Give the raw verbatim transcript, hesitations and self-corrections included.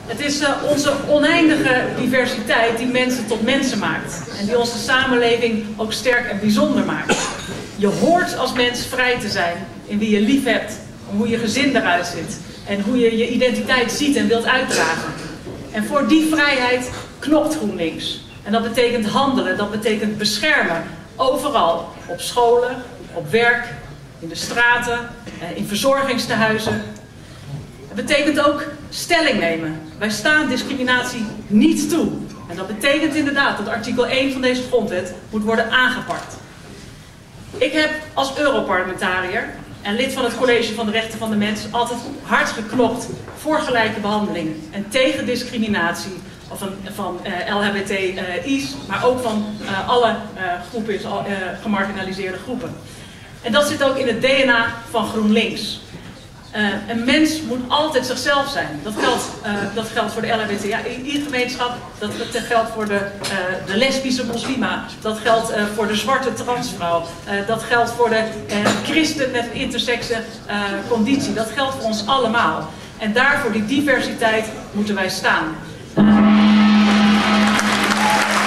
Het is uh, onze oneindige diversiteit die mensen tot mensen maakt. En die onze samenleving ook sterk en bijzonder maakt. Je hoort als mens vrij te zijn in wie je lief hebt, hoe je gezin eruit ziet. En hoe je je identiteit ziet en wilt uitdragen. En voor die vrijheid knopt GroenLinks. En dat betekent handelen, dat betekent beschermen. Overal. Op scholen, op werk, in de straten, in verzorgingstehuizen. Het betekent ook stelling nemen. Wij staan discriminatie niet toe. En dat betekent inderdaad dat artikel één van deze grondwet moet worden aangepakt. Ik heb als Europarlementariër en lid van het College van de Rechten van de Mens altijd hard geklopt voor gelijke behandeling en tegen discriminatie van, van uh, L H B T I's, maar ook van uh, alle uh, groepen, uh, gemarginaliseerde groepen. En dat zit ook in het D N A van GroenLinks. Uh, een mens moet altijd zichzelf zijn. Dat geldt, uh, dat geldt voor de L H B T I-gemeenschap, dat, dat geldt voor de, uh, de lesbische moslima, dat geldt uh, voor de zwarte transvrouw, uh, dat geldt voor de uh, christen met een intersexe uh, conditie. Dat geldt voor ons allemaal. En daarvoor die diversiteit moeten wij staan. Uh...